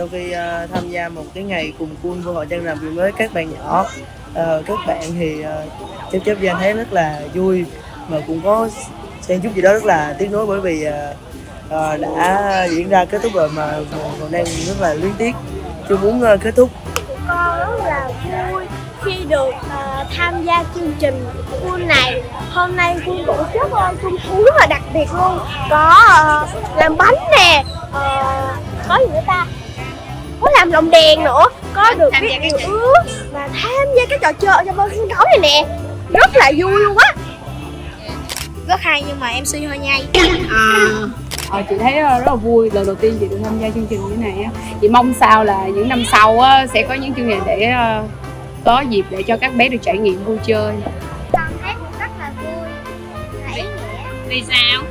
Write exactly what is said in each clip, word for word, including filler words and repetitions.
sau khi uh, tham gia một cái ngày cùng cool vô hội trăng rằm với các bạn nhỏ, uh, các bạn thì uh, chớp chớp với anh thấy rất là vui, mà cũng có xen chút gì đó rất là tiếc nuối, bởi vì uh, uh, đã diễn ra kết thúc rồi mà còn đang rất là luyến tiếc, chưa muốn uh, kết thúc. Con rất là vui khi được uh, tham gia chương trình cool này. Hôm nay cool tổ chức uh, trung thu rất là đặc biệt luôn, có uh, làm bánh nè, uh, có gì nữa ta, có làm lồng đèn nữa, có được viết yêu ước và tham gia các trò chơi trong sân khấu này nè, rất là vui luôn á. Rất hay nhưng mà em suy hơi nhây. À. Ờ, chị thấy rất là vui, lần đầu tiên chị được tham gia chương trình như thế này á. Chị mong sao là những năm sau á, sẽ có những chương trình để uh, có dịp để cho các bé được trải nghiệm vui chơi. Con thấy cũng rất là vui và ý nghĩa. Vì sao?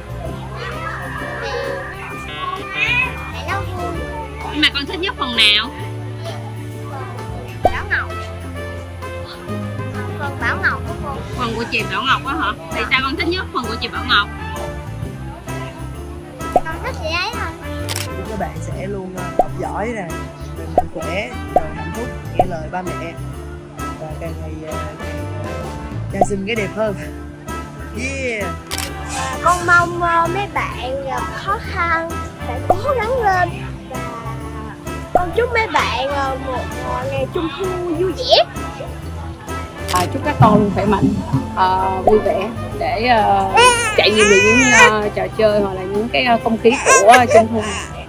Vì nó vui. Nhưng mà con thích nhất phần nào? Bảo Ngọc. Phần Bảo Ngọc của con. Phần của chị Bảo Ngọc á hả? Vì sao con thích nhất phần của chị Bảo Ngọc? Con thích chị ấy thôi. Chúc các bạn sẽ luôn học giỏi nè, mạnh khỏe, rồi hạnh phúc, nghe lời ba mẹ và càng ngày càng càng xinh cái đẹp hơn. Yeah. À, con mong uh, mấy bạn gặp khó khăn phải cố gắng lên, và con chúc mấy bạn uh, một uh, ngày trung thu vui vẻ. À, chúc các con luôn khỏe mạnh, uh, vui vẻ để uh, trải nghiệm được những uh, trò chơi hoặc là những cái uh, không khí của uh, trung thu.